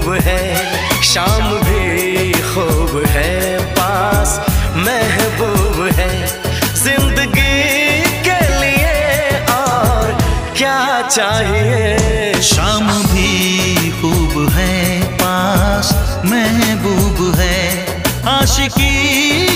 है, शाम भी खूब है, पास महबूब है। जिंदगी के लिए और क्या चाहिए। शाम भी खूब है, पास महबूब है, आशिकी